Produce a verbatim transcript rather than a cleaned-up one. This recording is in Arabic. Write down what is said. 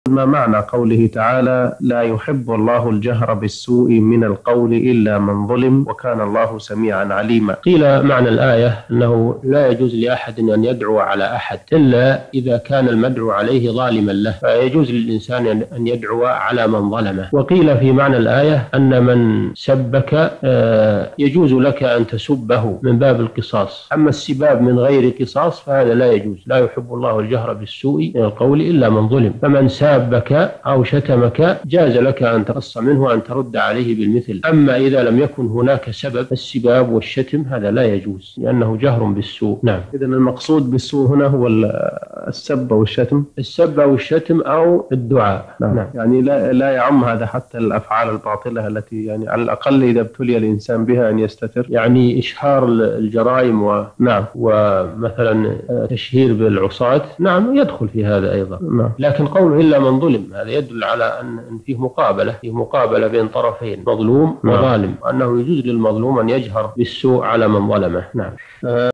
ما معنى قوله تعالى لا يحب الله الجهر بالسوء من القول إلا من ظلم وكان الله سميعا عليما؟ قيل معنى الآية أنه لا يجوز لأحد أن يدعو على أحد إلا إذا كان المدعو عليه ظالما له، فيجوز للإنسان أن يدعو على من ظلمه. وقيل في معنى الآية أن من سبك يجوز لك أن تسبه من باب القصاص، أما السباب من غير قصاص فهذا لا يجوز. لا يحب الله الجهر بالسوء من القول إلا من ظلم، فمن سابك أو شتمك جاز لك أن تقص منه وأن ترد عليه بالمثل. أما إذا لم يكن هناك سبب السباب والشتم هذا لا يجوز لأنه جهر بالسوء. نعم. إذن المقصود بالسوء هنا هو السب والشتم، السب والشتم أو الدعاء. نعم. نعم. يعني لا لا يعم هذا حتى الأفعال الباطلة التي يعني على الأقل إذا ابتلي الإنسان بها أن يستتر، يعني إشهار الجرائم و... نعم ومثلا تشهير بالعصاة، نعم يدخل في هذا أيضا. نعم. لكن قوله إلا من ظلم هذا يدل على أن فيه مقابلة فيه مقابلة بين طرفين، مظلوم وظالم، وأنه يجوز للمظلوم أن يجهر بالسوء على من ظلمه. نعم.